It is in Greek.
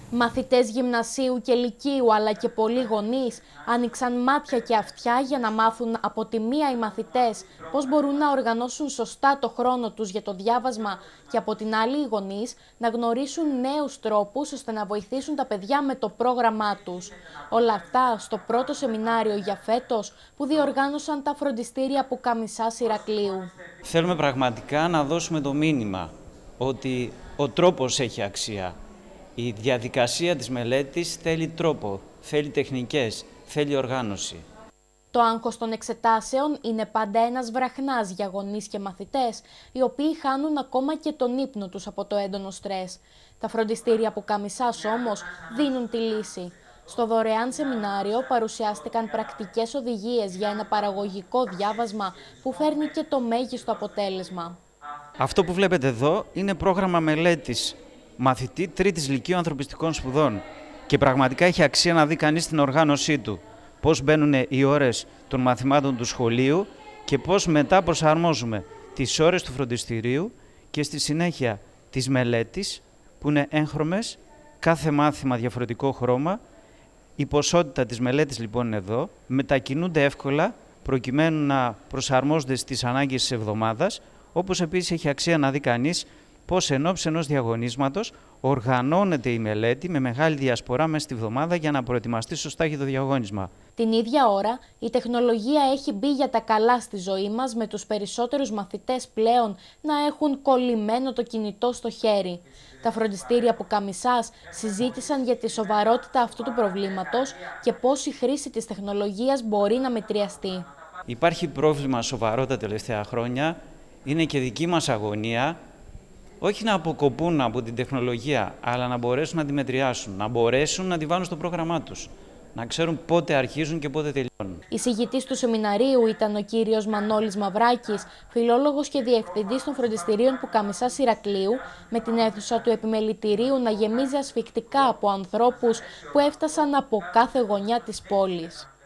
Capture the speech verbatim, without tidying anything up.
Μαθητές γυμνασίου και λυκείου αλλά και πολλοί γονείς άνοιξαν μάτια και αυτιά για να μάθουν από τη μία οι μαθητές πώς μπορούν να οργανώσουν σωστά το χρόνο τους για το διάβασμα και από την άλλη οι γονείς να γνωρίσουν νέους τρόπους ώστε να βοηθήσουν τα παιδιά με το πρόγραμμά τους. Όλα αυτά στο πρώτο σεμινάριο για φέτος που διοργάνωσαν τα φροντιστήρια Πουκαμισάς Ηρακλείου. Θέλουμε πραγματικά να δώσουμε το μήνυμα ότι ο τρόπος έχει αξία. Η διαδικασία της μελέτης θέλει τρόπο, θέλει τεχνικές, θέλει οργάνωση. Το άγχος των εξετάσεων είναι πάντα ένας βραχνάς για γονείς και μαθητές, οι οποίοι χάνουν ακόμα και τον ύπνο τους από το έντονο στρες. Τα φροντιστήρια Πουκαμισάς όμως δίνουν τη λύση. Στο δωρεάν σεμινάριο παρουσιάστηκαν πρακτικές οδηγίες για ένα παραγωγικό διάβασμα που φέρνει και το μέγιστο αποτέλεσμα. Αυτό που βλέπετε εδώ είναι πρόγραμμα μελέτης μαθητή τρίτης λυκείου ανθρωπιστικών σπουδών και πραγματικά έχει αξία να δει κανείς την οργάνωσή του. Πώς μπαίνουν οι ώρες των μαθημάτων του σχολείου και πώς μετά προσαρμόζουμε τις ώρες του φροντιστηρίου και στη συνέχεια της μελέτης που είναι έγχρωμες, κάθε μάθημα διαφορετικό χρώμα. Η ποσότητα της μελέτης λοιπόν είναι εδώ, μετακινούνται εύκολα προκειμένου να προσαρμόζονται στις ανάγκες της εβδομάδας, όπως επίσης έχει αξία να δει κανείς πώς εν ώψη ενός διαγωνίσματος οργανώνεται η μελέτη με μεγάλη διασπορά μέσα στη βδομάδα για να προετοιμαστεί σωστά για το διαγώνισμα. Την ίδια ώρα, η τεχνολογία έχει μπει για τα καλά στη ζωή μας, με τους περισσότερους μαθητές πλέον να έχουν κολλημένο το κινητό στο χέρι. Τα φροντιστήρια Πουκαμισάς συζήτησαν για τη σοβαρότητα αυτού του προβλήματος και πώς η χρήση της τεχνολογίας μπορεί να μετριαστεί. Υπάρχει πρόβλημα σοβαρό τα τελευταία χρόνια, είναι και δική μας αγωνία. Όχι να αποκοπούν από την τεχνολογία, αλλά να μπορέσουν να τη μετριάσουν, να μπορέσουν να τη βάλουν στο πρόγραμμά τους, να ξέρουν πότε αρχίζουν και πότε τελειώνουν. Εισηγητής του σεμιναρίου ήταν ο κύριος Μανώλης Μαυράκης, φιλόλογος και διευθυντής των φροντιστηρίων Πουκαμισάς Ηρακλείου, με την αίθουσα του επιμελητηρίου να γεμίζει ασφικτικά από ανθρώπους που έφτασαν από κάθε γωνιά της πόλης.